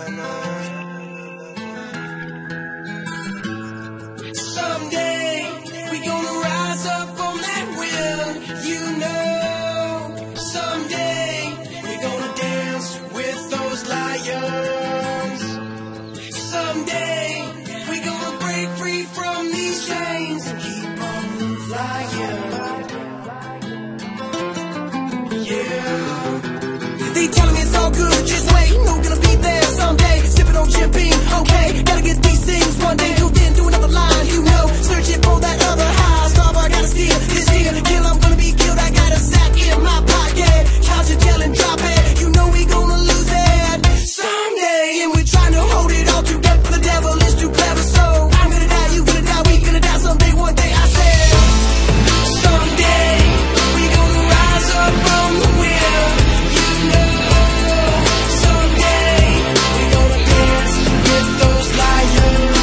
Someday we gonna rise up on that wheel, you know. Someday we gonna dance with those lions. Someday we gonna break free from these chains and keep on flying. Yeah. They telling me it's all good, just wait. No, gonna be there someday. Sipping on champagne, okay. Gotta get these things one day. Till then, do another line, you know. Searching for that other high. Starbar, gotta steal this here. Kill, I'm gonna be killed. I got a sack in my pocket. Count your tail and drop it. You know we gonna lose it someday. And we're trying to hold it all together. The devil is too clever, so I'm gonna die, you gonna die, we gonna die someday. One day I said, someday we gonna rise up from the wheel. You know, someday we gonna dance with those lions.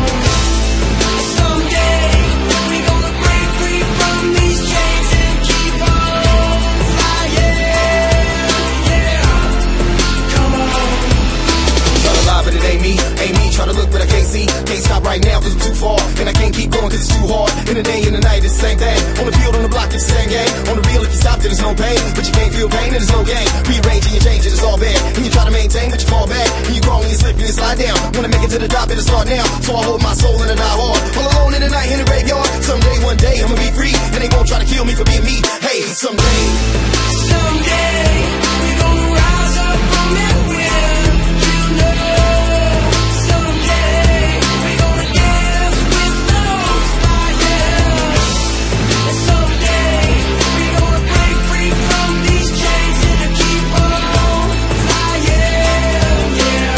Someday we gonna break free from these chains and keep on flying. Yeah, come on. Try to lie, but it ain't me, ain't me. Try to look, but I can't see. Can't stop right now, cause I'm too far. And I can't keep going, cause it's too hard. In the day, in the night, it's the same thing. On the field, on the block, it's the same game. On the real, if you stop, then there's no pain. But you can't feel pain, and there's no gain. Rearranging, you change it, it's all bad. And you try to maintain, but you fall back. And you crawl, and you slip, and you slide down. Wanna make it to the top, it'll start now. So I hold my soul and I die hard. All alone in the night, in the graveyard. Someday, one day, I'ma be free. And they won't try to kill me for being me. Hey, someday. Someday we gonna rise up from that wheel. You know, someday we gonna dance with those lions. And someday we gonna break free from these chains and keep on flying. Yeah.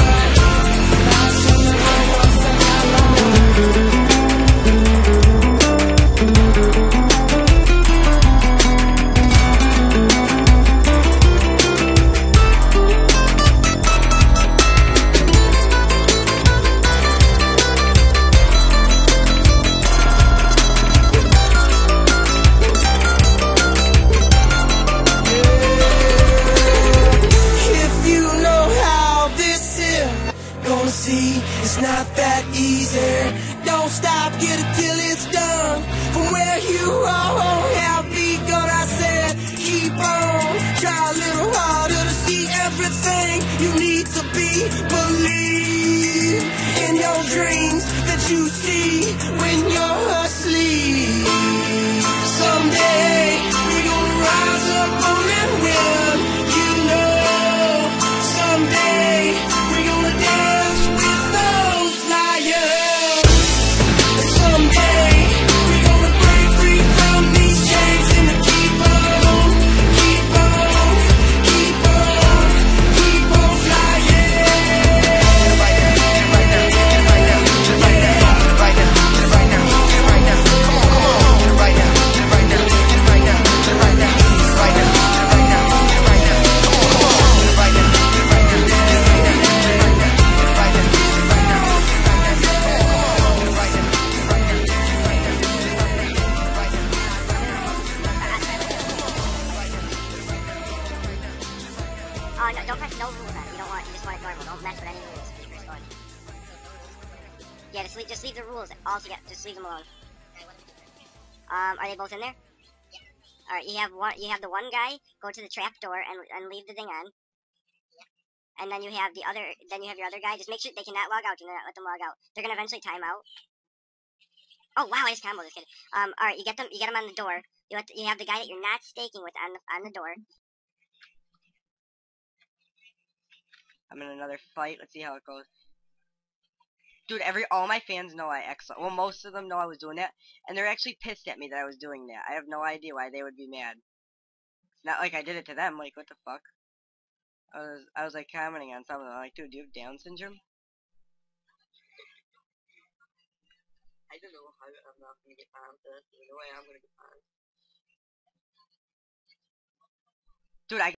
If you know how this is gonna see, it's not that easy. Don't stop, get it till it's done. From where you have begun, I said, keep on. Try a little harder to see everything you need to be. Believe in your dreams that you see when you're asleep. Someday we gonna rise up on that wheel. You know, someday we gonna dance with those lions. Someday we gonna break free from these chains and keep on, keep on, keep on, keep on flying. No, don't press no rules on it. You just want it normal. Don't mess with any rules when you first go in. Yeah, just leave the rules all together. Just leave them alone. Are they both in there? Yeah. Alright, you have the one guy go to the trap door and leave the thing on. Yeah. And then you have your other guy. Just make sure they cannot log out. Do not let them log out. They're gonna eventually time out. Oh wow, I just comboed this kid. Alright, you get them on the door. You have the guy that you're not staking with on the door. I'm in another fight. Let's see how it goes. Dude, all my fans know well, most of them know I was doing that, and they're actually pissed at me that I was doing that. I have no idea why they would be mad. It's not like I did it to them. Like, what the fuck? I was like commenting on something. I'm like, dude, do you have Down syndrome? I don't know how I'm not gonna get on this. There's no way I'm gonna get on. Dude,